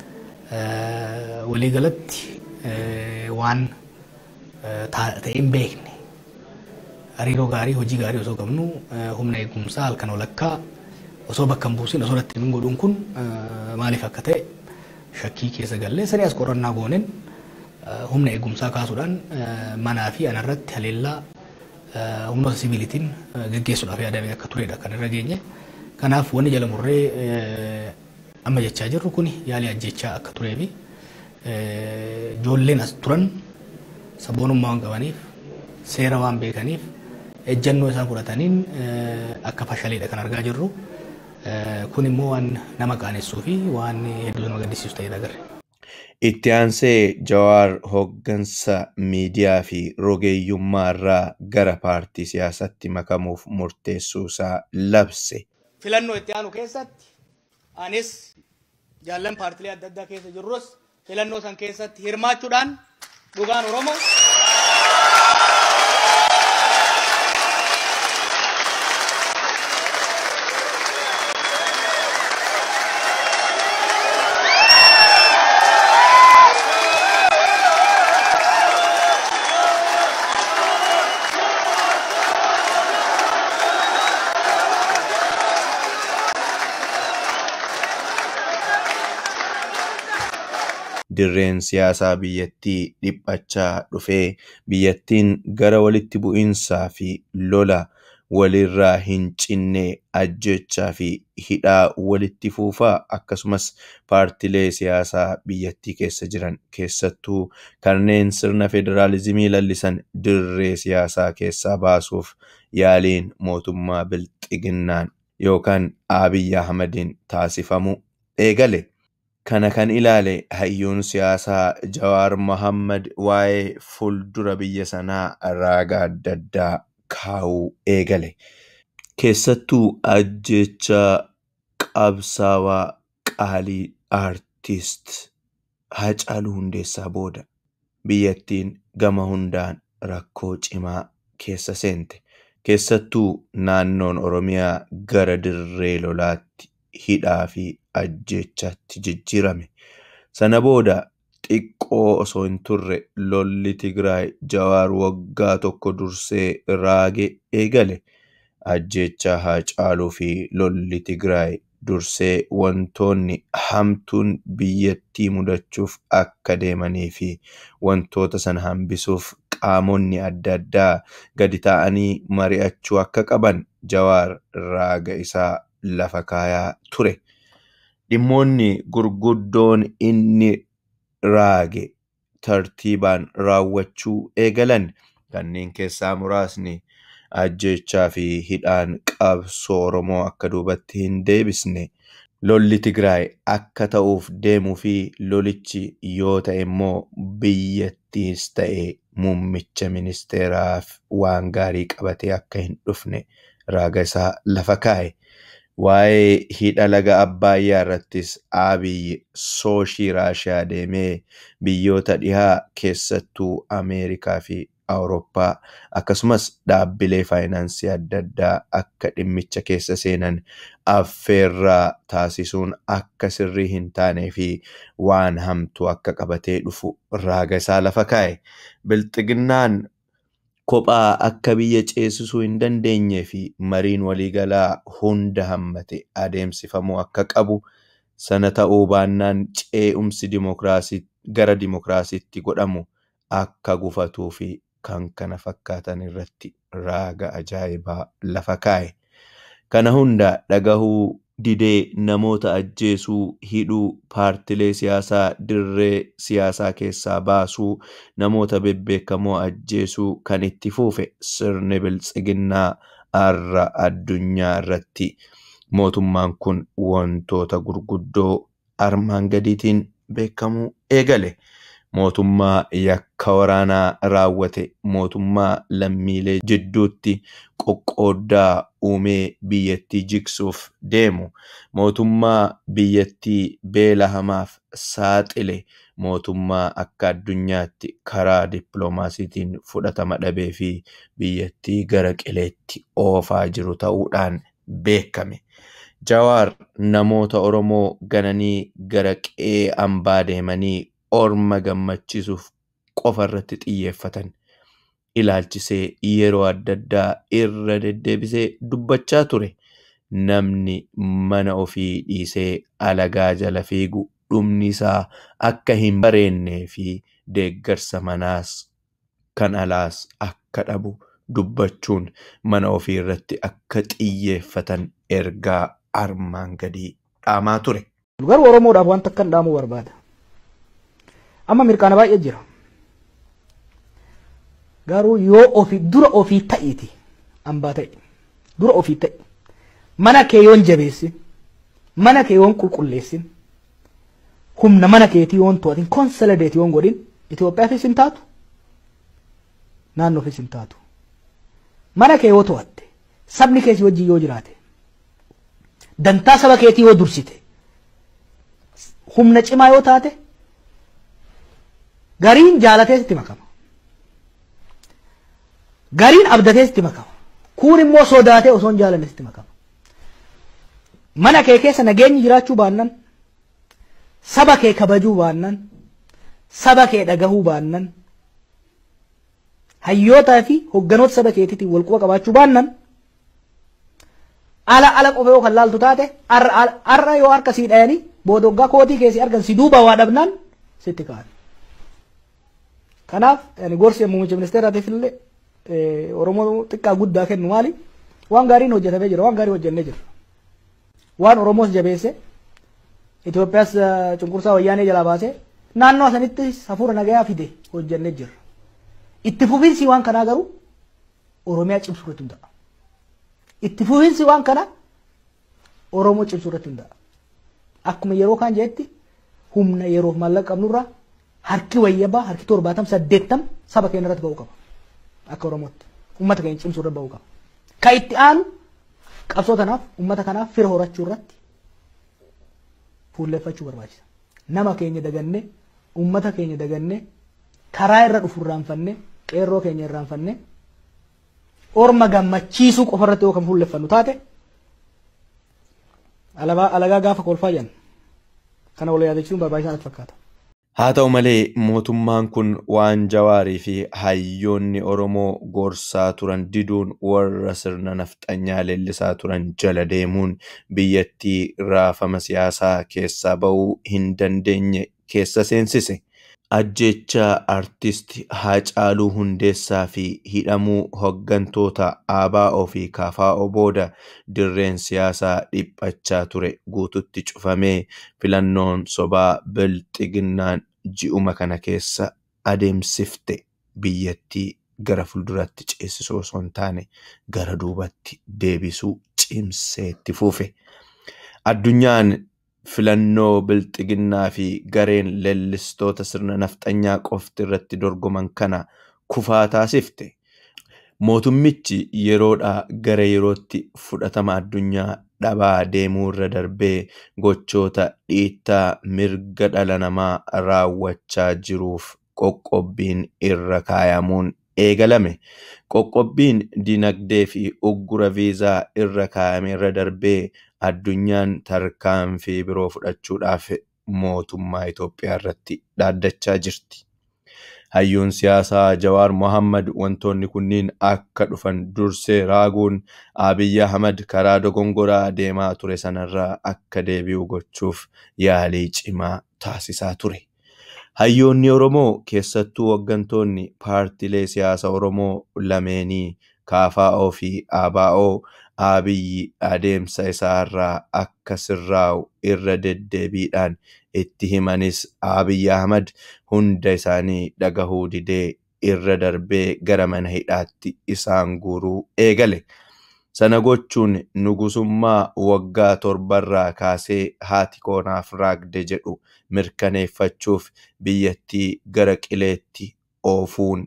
Waliigalatti waan ta'e hin beekne hariiroo gaarii hojii gaarii osoo qabnu humna eegumsaa halkan walakkaa osoo bakka hin buusin osoo irratti hin godhuun kun maaliif akka ta'e shakkii keessa gallee sanii as qorannaa gooneen humna eegumsaa kaasuudhaan manaa fi anarratti haleellaa humnoota siviilitiin gaggeessuudhaaf yaadamee akka turedha kan irra geenye. Kanaaf wanni jala murree amma jechaa jirru kun yaalii ajjechaa akka turee fi ijoolleen as turan sabboonummaa waan qabaniif seera waan beekaniif ejjennoo isaan fudhataniin akka fashaleedha kan argaa jirru. Kun immoo waan nama qaanessuu fi waan hedduu nama gaddisiisu ta'edha agarre. Itti aansee Jawaar hooggansa miidiyaa fi rogeeyyummaa irraa gara paartii siyaasaatti makamuuf murteessuu isaa labse. Filannoo itti aanu keessatti anis jaallan paartilee adda addaa keessa jirrus filannoo san keessatti hirmaachuudhaan dhugaan Oromoo dirreen siyaasaa biyyattii dhiphachaa dhufee biyyattiin gara walitti bu'insaa fi lola walirraa hin cinne ajjechaa fi hidhaa walitti fuufaa akkasumas paartilee siyaasaa biyyattii keessa jiran keessattuu kanneen sirna federaalizimii lallisan dirree siyaasaa keessaa baasuuf yaaliin mootummaa bilxiginnaan yookaan Abiy Ahmediin taasifamu eegale. Kana kan ilaale hayyuun siyaasaa Jawaar Mohaammed waa'ee fuuldura biyya sanaa raagaa adda addaa kaa'uu eegale. Keessattuu ajjechaa qabsaawaa qaalii aartist Haacaaluu Hundeessaa booda biyyattiin gama hundaan rakkoo cimaa keessa seente. Keessattuu naannoon Oromiyaa gara dirree lolaatti hidhaa fi ajjechatti jijjiirame. Sana booda xiqqoo osoo hin turre lolli Tigraay Jawaar waggaa tokko dursee raage eegale. Ajjechaa Haacaaluu fi lolli Tigraay dursee wantoonni hamtuun biyyattii mudachuuf akka deemanii fi wantoota sana hambisuuf qaamonni adda addaa gadi ta'anii mari'achuu akka qaban Jawaar raaga isaa lafa kaayaa ture. Dhimmoonni gurguddoon inni raage tartiibaan raawwachuu eegalan kanneen keessaa muraasni ajjechaa fi hidhaan qabsoo Oromoo akka duubatti hin deebisne, lolli Tigraay akka ta'uuf deemuu fi lolichi yoo ta'e immoo biyyattiis ta'e muummicha ministeeraaf waan gaarii qabatee akka hin dhufne raaga isaa lafa kaa'e. Waa'ee hidha laga Abbaayyaa irrattis Abiyyi sooshii Raashiyaa deemee biyyoota dhihaa keessattuu Ameerikaa fi Awurooppaa akkasumas dhaabbilee faayinaansii adda addaa akka dhimmicha keessa seenan affeerraa taasisuun akka sirrii hin taanee fi waan hamtuu akka qabatee dhufu raaga isaa lafa kaa'e. Bilxiginnaan kophaa akka biyya ceesisuu hin dandeenyee fi mariin waliigalaa hunda hammate adeemsifamuu akka qabu, sana ta'uu baannaan ce'umsi gara dimokiraasiitti godhamu akka gufatuu fi kan kana fakkaatan irratti raaga ajaa'ibaa lafa kaa'e. Kana hunda dhagahuu didee namoota ajjeesuu, hidhuu, paartilee siyaasaa dirree siyaasaa keessaa baasuu, namoota bebbeekamoo ajjeesuu kan itti fufe sirni biltsiginnaa har'a addunyaa irratti. Mootummaan kun wantoota gurguddoo armaan gadiitiin beekamuu eegale. Mootummaa yakka waraanaa raawwate, mootummaa lammiilee jidduutti qoqqooddaa uumee biyyattii jigsuuf deemu, mootummaa biyyattii beela hamaaf saaxile, mootummaa akka addunyaatti karaa dippiloomaasiitiin fudhatama dhabee fi biyyattii gara qileetti oofaa jiru ta'uudhaan beekame. Jawaar namoota Oromoo gananii gara qe'ee hambaa deemanii orma gammachiisuuf qofa irratti xiyyeeffatan ilaalchisee yeroo adda addaa irra deddeebisee dubbachaa ture. Namni mana ofii dhiisee alagaa jala fiigu dhumni isaa akka hin bareennee fi deeggarsa manaas kan alaas akka dhabu dubbachuun mana ofii irratti akka xiyyeeffatan ergaa armaan gadii dhaamaa ture. Garuu Oromoodhaaf wanta akkan dhaamuu barbaada. Amma mirkaana baay'ee jira. Garuu yoo dura ofii ta'iiti hambaa ta'e dura ofii ta'i mana kee yoon jabeessin, mana kee yoon qulqulleessin, humna mana keetii yoon to'atin, konsolideet yoon godhin, Itoophiyaafis hin taatu, naannoofis hin taatu. Mana kee yoo to'atte, sabni keesi wajjin yoo jiraate, dantaa saba keetii yoo dursite, humna cimaa yoo taate, gariin jaalatee sitti makama. Gariin abdatee sitti makama. Kuun immoo sodaatee osoo hin jaalanne sitti makama. Mana kee keessa nageenyi jiraachuu baannan, saba kee kabajuu baannan, saba kee dhagahuu baannan, hayyootaa fi hogganoota saba keetiitiin wal quba qabaachuu baannan, ala qofee yoo kan laaltu taate, arra yoo harka sii dhayanii boodoggaa kootii keessi argan si duuba waa dhabnaan sitti ka'an. Kanaaf gorsi muummicha ministeeraatiif illee Oromoo xiqqaa guddaa kennu maali? Waan gaariin hojjetamee jira, waan gaarii hojjennee jira. Waan Oromoos jabeesse, Itoophiyaas cunqursaa wayyaanee jalaa baasee naannoo sanitti hafuura nagayaa fide hojjennee jira. Itti fufiinsi waan kanaa garuu Oromiyaa cimsuu irratti hunda'a. Itti fufiinsi waan kanaa Oromoo cimsuu irratti hunda'a. Akkuma yeroo kaan jeetti humna yeroof maallaqa qabnurraa harki wayyabaa harki 70-80 saba keenya irratti ba'uu qaba. Akka Oromootti uummata keenya cimsuu irratti ba'uu qaba. Ka itti aanu qabsoo tanaaf uummata kanaaf fira horachuu irratti fuulleeffachuu barbaachisa. Nama keenya daganne, uummata keenya daganne, karaa irra dhufu irraanfanne, qeerroo keenya irraanfanne, orma gammachiisuu qofa irratti yoo kan fuulleeffannu taate alagaa gaafa kolfaa jedhan kana wal yaadachiisuun barbaachisaa natti fakkaata. Haa ta'u malee mootummaan kun waan Jawaarii fi hayyoonni Oromoo gorsaa turan diduun warra sirna nafxanyaa leellisaa turan jala deemuun biyyattii raafama siyaasaa keessaa ba'uu hin dandeenye keessa seensise. Ajjeechaa artisti Haacaaluu Hundeessaa fi hidhamuu hooggantoota ABO fi KFO booda dirreen siyaasaa dhiphachaa ture guututti cufamee filannoon sobaa Bilxiginnaan ji'uma kana keessa adeemsifte biyyattii gara fuulduratti ceesisuu osoo hin taane gara duubatti deebisuu cimseetti fuufe. Addunyaan filannoo Bilxiginnaa fi gareen leellistoota sirna nafxanyaa qofti irratti dorgoman kana kufaa taasifte. Mootummichi yeroodhaa gara yerootti fudhatama addunyaa dhabaa deemuu irra darbee gochoota dhiittaa mirga dhala namaa raawwachaa jiruuf qoqqobbiin irra kaayamuun eegalame. Qoqqobbiin dinagdee fi uggura viizaa irra kaayame irra darbee addunyaan tarkaanfii biroo fudhachuudhaaf mootummaa Itoophiyaa irratti dhaaddachaa jirti. Hayyuun siyaasaa Jawaar Mohammad wantoonni kunniin akka dhufan dursee raaguun Abiy Ahmad karaa dogongoraa deemaa ture sanarraa akka deebi'u gochuuf yaalii cimaa taasisaa ture. Hayyoonni Oromoo keessattuu hooggantoonni paartilee siyaasa Oromoo lameenii KFO fi ABO Abiy adeemsa isaarraa akka sirraa'u irra deddeebiidhaan itti himanis Abiy Ahmad hunda isaanii dhagahuu didee irra darbee gara mana hidhaatti isaan guuruu eegale. Sana gochuun nugusummaa waggaa 7 kaasee haati koonaaf raagde jedhu mirkaneeffachuuf biyyattii gara qileetti oofuun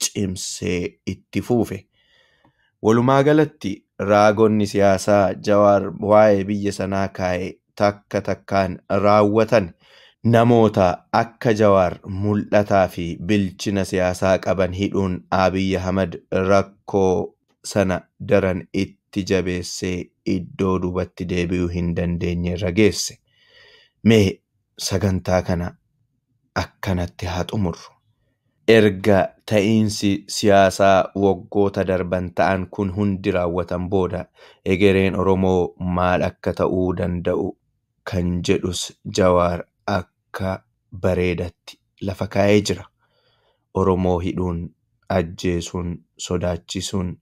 cimsee itti fuufe. Walumaa galatti raagonni siyaasaa Jawaar waa'ee biyya sanaa kaa'e takka takkaan raawwatan namoota akka Jawaar mul'ataa fi bilchina siyaasaa qaban hidhuun Abiy Ahmad rakkoo sana daran itti jabeessee iddoo duubatti deebi'uu hin dandeenye irra geesse. Mee sagantaa kana akkanatti haa xumurru. Erga ta'iinsi siyaasaa waggoota darban ta'an kun hundi raawwatan booda egereen Oromoo maal akka ta'uu danda'u kan jedhus Jawaar akka bareedatti lafa kaa'ee jira. Oromoo hidhuun, ajjeesuun, sodaachisuun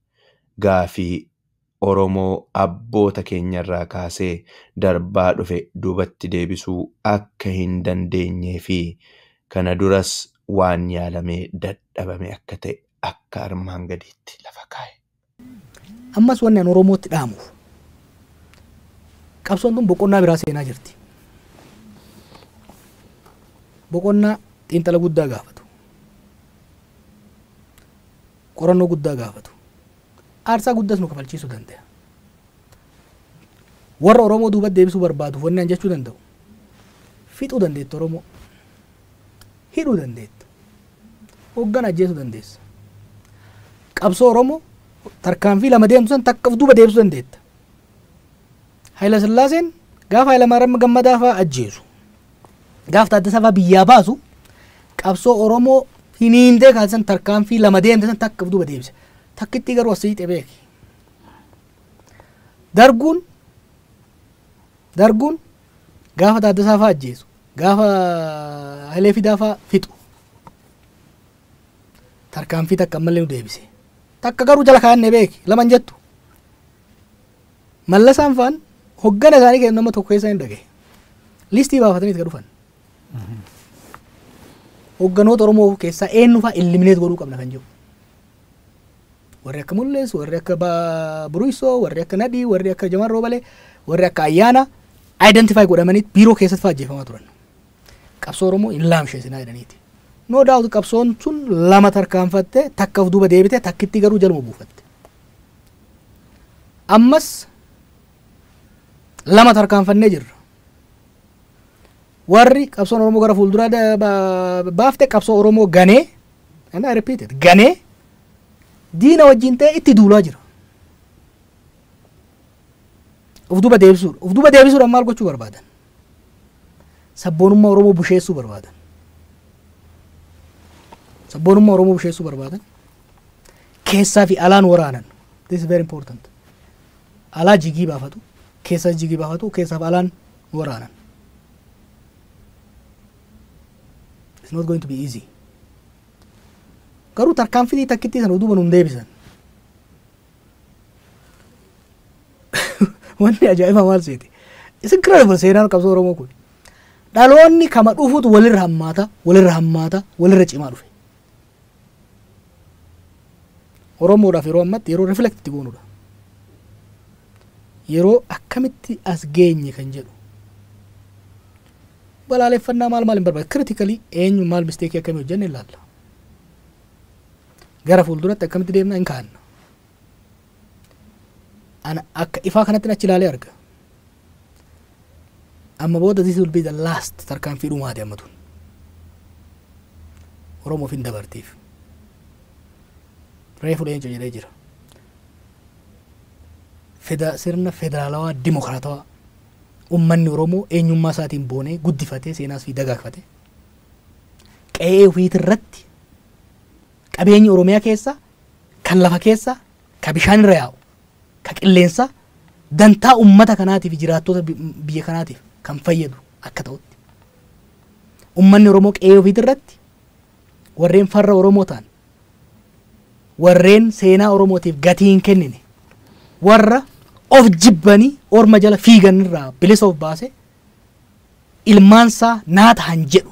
gaafii Oromoo abboota keenyarraa kaasee darbaa dhufe duubatti deebisuu akka hin dandeenyee fi kana duras waan yaalamee dadhabame akka ta'e akka armaan gadiitti lafa kaa'e. Ammas wanni an Oromootti dhaamuuf qabsoon tun boqonnaa biraa seenaa jirti. Boqonnaa xiinxala guddaa gaafatu, qorannoo guddaa gaafatu, aarsaa guddaas nu kafalchiisuu danda'a. Warra Oromoo duubatti deebisuu barbaaduuf wanni an jechuu danda'u fixuu dandeettu Oromoo, hidhuu dandeettu, hoggan ajjeesuu dandeessa. Qabsoo Oromoo tarkaanfii lama deemtu san takka duuba deebisuu dandeetta. Hayila Sillaaseen gaafa Hayilamaariyaam Gammadaa fa'aa ajjeesu, gaafa Taaddasaa fa'aa biyyaa baasu qabsoo Oromoo hiniintee kaasisan tarkaanfii lama deemte san takka duuba deebise. Takkitti garuu asii hiixee beeki. Darguun gaafa Taaddasaa fa'aa ajjeesu, gaafa Hayilee Fidaa fa'aa fixu tarkaanfii takka ammallee nu deebise. Takka garuu jala kaa'annee beeki laman jettu. Mallasaan fa'aan hoggana isaanii kennu nama tokko keessa hin dhagaye. Listii baafatanii itti dhufan. Hogganoota Oromoo keessaa eenyu fa'aa ilimineet godhuu qabna kan jiru. Warri akka Mul'ees, warri akka Buruisoo, warri akka Nadhii, warri akka Jamaan Roobalee, warri akka Ayyaana identify godhamanii biiroo keessatti fa'aa ajjeefamaa turan. Qabsoo Oromoo hin laamsheessinaa jedhaniiti. No doubt qabsoon sun lama tarkaanfatte takkaaf duuba deebite takkitti garuu jaluma buufatte. Ammas lama tarkaanfannee jirra. Warri qabsoon Oromoo gara fuulduraa baafte qabsoo Oromoo ganee, and I repeat it, ganee diina wajjin ta'e itti duulaa jira. Uf duuba deebisuudhaan maal gochuu barbaadan? Sabboonummaa Oromoo busheessuu barbaadan. Sabboonummaa Oromoo busheessuu barbaadan. Keessaa fi alaan waraanan. This is very important. Alaa jigii baafatu, keessas jigii baafatu, keessaa fi alaan waraanan. It's not going to be easy. Garuu tarkaanfii takkitti sana duuba nuun deebisan. Wanni ajaa'iba maal seeti. It's incredible seenaan qabsoo Oromoo kun. Dhaloonni kama dhufuutu walirra walirra cimaa dhufe. Oromoodhaaf yeroo ammatti yeroo reflect itti goonudha. Yeroo akkamitti as geenye kan jedhu. Balaaleffannaa maal hin barbaadu. Critically eenyu maal mistake akkamii hojjenne ilaalla. Gara fuulduratti akkamitti deemna hin kaanna. Ana akka ifaa kanatti achi ilaalee arga. Amma booda this will be the last tarkaanfii dhumaati amma tun. Oromoof hin dabartiif. Reefu leenca jedhee jira. Sirna federaalawaa dimokiraatawaa ummanni Oromoo eenyummaa isaatiin boonee guddifatee seenaas fi dagaagfatee qe'ee ofiitirratti qabeenyi Oromiyaa keessa kan lafa keessa ka bishaan irra yaa'u ka qilleensa dantaa ummata kanaatiif jiraattota biyya kanaatiif kan fayyadu akka ta'utti ummanni Oromoo qe'ee ofiitirratti warreen farra Oromoo ta'an warreen seenaa Oromootiif gatii hin kennine warra of jibbanii orma jala fiigan irraa bilisa of baase ilmaansaa naata han jedhu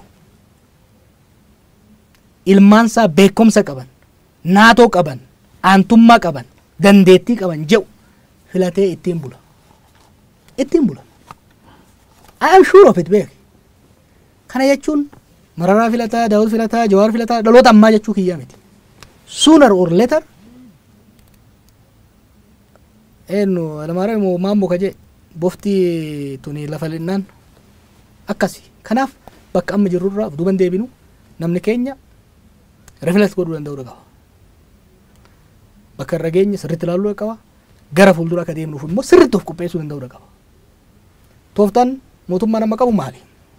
ilmaansaa beekumsa qaban naatoo qaban aantummaa qaban dandeettii qaban jedhu filatee ittiin bula I am sure of it beek kana jechuun Mararaa filataa Daawud filataa Jawaar filataa dhaloota ammaa jechuu kiyyaa miti sooner or later eno alamara mo mambo kaje bofti tuni lafa linnaan akkasi kanaaf bakka amma jirurraa duban deebinu namni keenya reflect godhuu danda'u qaba bakka irra geenye sirriitti ilaaluu qaba gara fuuldura akka deemnuuf immoo sirriitti of qopheessuu danda'u qaba tooftaan mootummaa nama qabu maali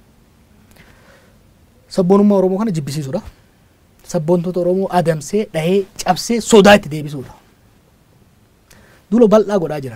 sabboonummaa Oromoo kana jibbisiisuudha sabboontoota Oromoo adamsee dhahee cabsee sodaa itti deebisuudha dulo bal'aa godhaa jiran.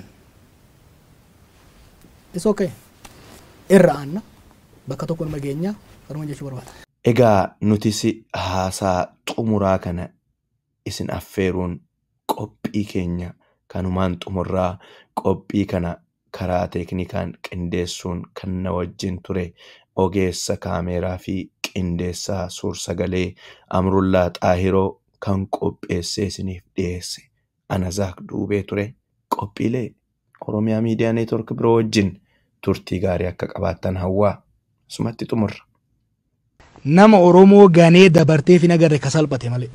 It's okay. Irra aanna bakka tokko nama geenyaa garuma jechuu barbaada. Egaa nutis haasaa xumuraa kana isin affeeruun qophii keenya kanumaan xumurraa qophii kana karaa teeknikaan qindeessuun kan na wajjin ture ogeessa kaameeraa fi qindeessaa suur-sagalee Amrullaa Xaahiroo kan qopheessee isiniif dhiyeesse ana Zaak Duubee ture. Qophiilee Oromiyaa Miidiyaa Neetwork biroo wajjin turtii gaarii akka qabaattan hawwaa sumatti xumurra. Nama Oromoo ganee dabartee fi nagarre ka salphate malee.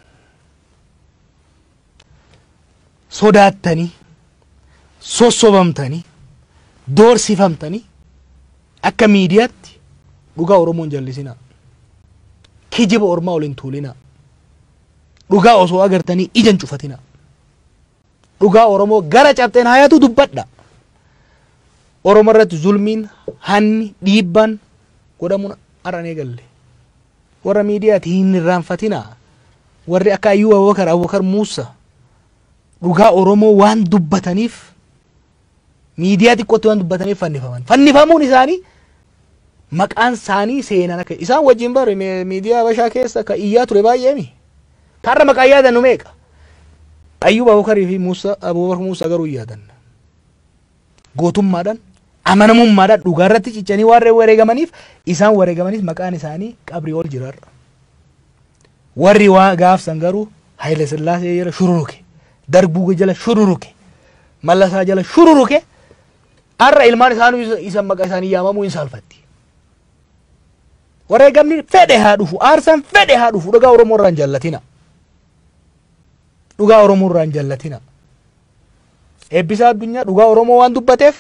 Sodaattanii, sossobamtanii, doorsifamtanii akka miidiyaatti dhugaa Oromoon jallisinaa. Kijiba Ormaa waliin tuulinaa. Dhugaa osoo agartanii ija hin cufatinaa. Dhugaa Oromoo gara cabxeen hayatu dubbadha. Oromoo irratti zulmiin hanni dhiibbaan godhamuun aranee galle. Warra miidiyaati hin irraanfatinaa. Warri akka Ayyuu Abubakar Muusaa dhugaa Oromoo waan dubbataniif miidiyaa xiqqootti waan dubbataniif fannifaman. Fannifamuun isaanii maqaan isaanii seenan akka isaan wajjin bare miidiyaa Habashaa keessa ka iyyaa ture baay'eemi. Tarra maqaa yaadannu meeqa? Ayyuu Abubakarii fi Abubakar Muusaa garuu yaadan. Gootummaadhaan amanamummaadhaan dhugaa irratti ciccanii warreen wareegamaniif isaan wareegamaniif maqaan isaanii qabrii ol jirarra. Warri waa gaafsan garuu Haile Sillaasee jala shururuke, Darbuu jala shururuke, Mallasaa jala shururuke har'a ilmaan isaanii isan maqaa isaanii yaamamuu hin saalfatti. Wareegamni fedhe haa dhufu, aarsaan fedhe haa dhufu dhugaa Oromoo irraan jallatina. Dhugaa Oromoo irraan jallatina. Eebbisaa addunyaa dhugaa Oromoo waan dubbateef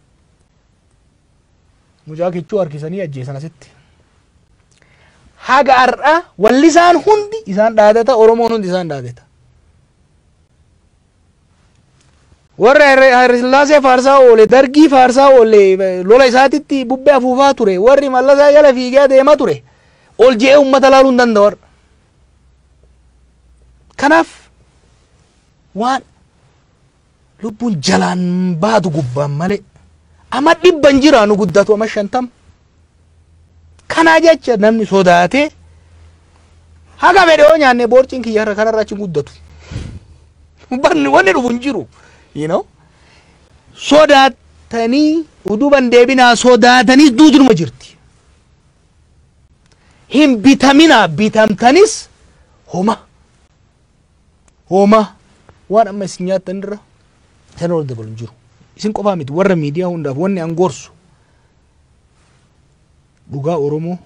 mucaa kichuu harkisanii ajjeesan asitti. Haga har'a walli isaan hundi isaan dhaadata Oromoon hundi isaan dhaadata. Warra Haile Sillaasee faarsaa oole, Dargii faarsaa oole, lola isaatitti bubbee afuufaa ture, warri Mallasaa jala fiigee deemaa ture, ol je'ee uummata laaluu hin danda'u. Kanaaf waan lubbuun jalaan baatu gubbaan malee ama dhibban jiraanu guddatu ama 50. Kanaa jecha namni sodaatee Haga fedhe yoo nyaanne boorciin kiyya kanarraa achi guddatu. Banni wanni dhufu hin jiru. You know? Sodaatanii uduban deebinaa sodaatanii duuduma jirti. Hin bitaminaa bitamtanis homa. Homa. Waan amma isin nyaattan irra sana ol dabalu hin jiru. Isin qofaa miti warra miidiyaa hundaaf wanni an gorsu. Dhugaa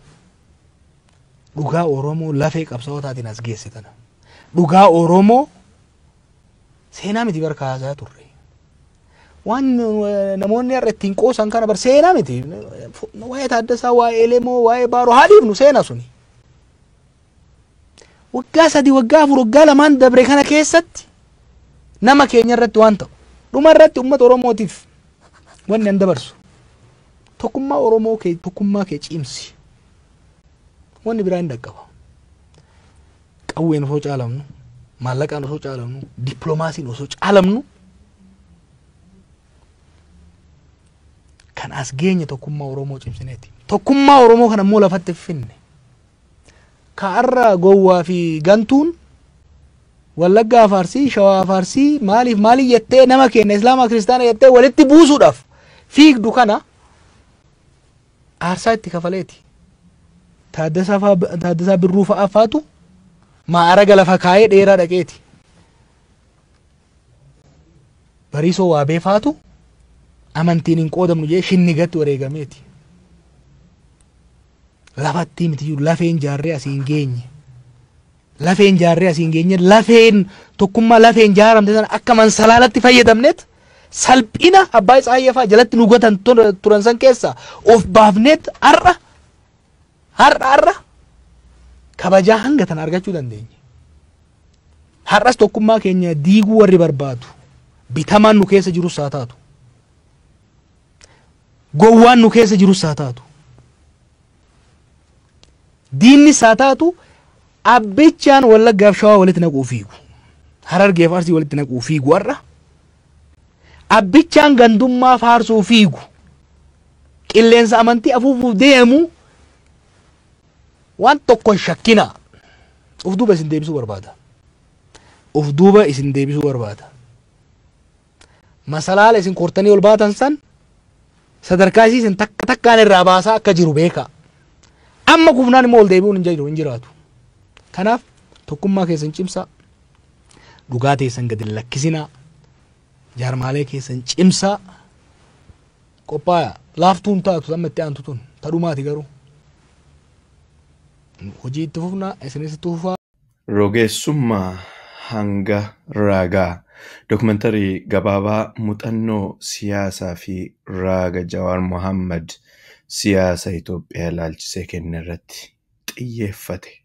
Oromoo lafee qabsaa'otaatiin as geessitan. Dhugaa Oromoo seenaa miti bar kaasaa turre. Waan namoonni har'a ittiin qoosan kana bar seenaa miti. Waa'ee Taaddasaa, waa'ee Elemoo, waa'ee Baaroo haa dhiifnu seenaa suni. Waggaa 3, waggaa 4, waggaa 2 dabre kana keessatti nama keenya irratti waan ta'u. Dhuma irratti uummata Oromootiif wanni an dabarsu. Tokkummaa Oromoo kee tokkummaa kee cimsi. Wanni biraa hin dhaqqaba. Qawween osoo caalamnu, maallaqaan osoo caalamnu, dippiloomaasiin osoo caalamnu kan as geenye tokkummaa Oromoo cimsineeti. Tokkummaa Oromoo kana immoo lafatti finne. Kaarra gowwaa fi gantuun Wallaggaa Faarsii, Shawaa Faarsii maaliif jettee nama keenya Islaamaa Kiristaana jettee walitti buusuudhaaf fiigdu kana aarsaa itti kafaleeti. Taaddasaa Birruu fa'aa faatu maaraga lafa kaayee dheeraa dhaqeeti. Bariisoo Waabee faatu amantiin hin qoodamnu jee shinnigatti wareegameeti. Lafatti mitiyyuu lafeen jaarree asii hin geenye. Lafeen jaarree asii hin geenye lafeen tokkummaa lafeen jaaramte sana akka mansalaalatti fayyadamneet salphina abbaa Isaayyaa fa'aa jalatti nu gotan turan san keessa of baafneet har'a kabajaa hanga tan argachuu dandeenya. Har'as tokkummaa keenya diiguu warri barbaadu bitamaan nu keessa jirus haa taatu. Gowwaan nu keessa jirus haa taatu. Diinni haa taatu abbichaan Wallaggaaf Shawaa walitti naquu fiigu. Harargeef Arsii walitti naquu fiigu har'a. Abbichaan gandummaa faarsuu fiigu. Qilleensa amantii afuufuuf deemu waan tokko shakkina. Of duuba isin deebisuu barbaada. Of duuba isin deebisuu barbaada. Masalaala isin kortanii ol baatan san sadarkaa isin takkaan irraa baasaa akka jiru beeka. Amma kufnaan immoo ol deebi'uun hin jiraatu. Kanaaf tokkummaa keessan cimsaa. Dhugaa teessan gadi lakkisinaa. Jaarmaalee keessan cimsaa. Qophaa'aa laaftuun taatu amma itti aantu tun tadhumaati garuu. Hojii itti fufnaa isinis itti fufaa. Rogeessummaa hanga raagaa dokumentari gabaabaa muuxannoo siyaasaa fi raaga Jawaar Mohammad siyaasa Itoophiyaa ilaalchisee kenne irratti xiyyeeffate.